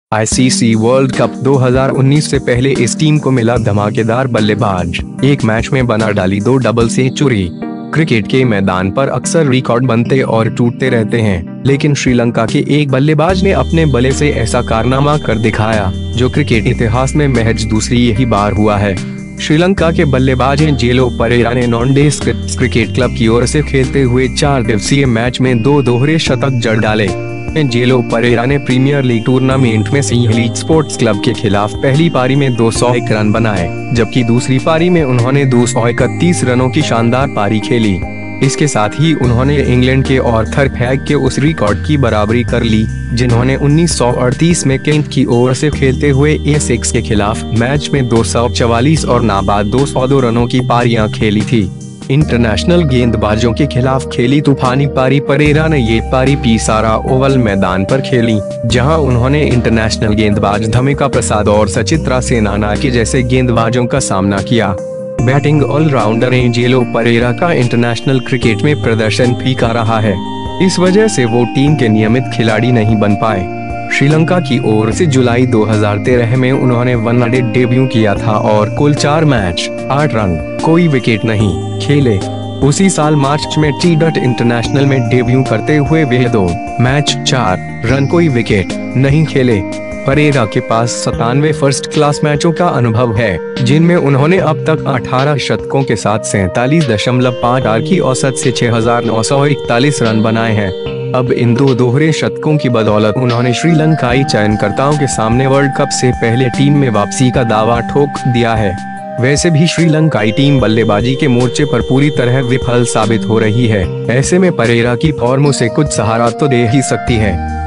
ICC world cup 2019 से पहले इस टीम को मिला धमाकेदार बल्लेबाज, एक मैच में बना डाली 2 डबल सेंचुरी। क्रिकेट के मैदान पर अक्सर रिकॉर्ड बनते और टूटते रहते हैं, लेकिन श्रीलंका के एक बल्लेबाज ने अपने बल्ले से ऐसा कारनामा कर दिखाया, जो क्रिकेट इतिहास में महज दूसरी यही बार हुआ है। श्रीलंका के बल्लेबाज एंजेलो परेरा ने नॉर्थे क्रिकेट क्लब की ओर से खेलते हुए 4 दिवसीय मैच में 2 दोहरे शतक जड़ डाले। एंजेलो परेरा ने प्रीमियर लीग टूर्नामेंट में सिंह स्पोर्ट्स क्लब के खिलाफ पहली पारी में 201 रन बनाए, जबकि दूसरी पारी में उन्होंने 231 रनों की शानदार पारी खेली। इसके साथ ही उन्होंने इंग्लैंड के आर्थर फैग के उस रिकॉर्ड की बराबरी कर ली, जिन्होंने 1938 में केंट की ओर से खेलते हुए एसेक्स के खिलाफ मैच में 244 और नाबाद 202 रनों की पारियां खेली थी। इंटरनेशनल गेंदबाजों के खिलाफ खेली तूफानी पारी परेरा ने ये पारी पिसारा ओवल मैदान पर खेली, जहां उन्होंने इंटरनेशनल गेंदबाज धमिका प्रसाद और सचित्रा सेनानायके जैसे गेंदबाजों का सामना किया। बैटिंग ऑलराउंडर एंजेलो परेरा का इंटरनेशनल क्रिकेट में प्रदर्शन फीका रहा है, इस वजह से वो टीम के नियमित खिलाड़ी नहीं बन पाए। श्रीलंका की ओर से जुलाई 2013 में उन्होंने वनडे डेब्यू किया था और कुल 4 मैच 8 रन, कोई विकेट नहीं खेले। उसी साल मार्च में टी20 इंटरनेशनल में डेब्यू करते हुए वे 2 मैच 4 रन, कोई विकेट नहीं खेले। परेरा के पास 97 फर्स्ट क्लास मैचों का अनुभव है, जिनमें उन्होंने अब तक 18 शतकों के साथ 47.58 की औसत से 6,941 रन बनाए हैं। अब इन 2 दोहरे शतकों की बदौलत उन्होंने श्रीलंकाई चयनकर्ताओं के सामने वर्ल्ड कप से पहले टीम में वापसी का दावा ठोक दिया है। वैसे भी श्रीलंकाई टीम बल्लेबाजी के मोर्चे पर पूरी तरह विफल साबित हो रही है। ऐसे में परेरा की फॉर्म उसे कुछ सहारा तो दे ही सकती है।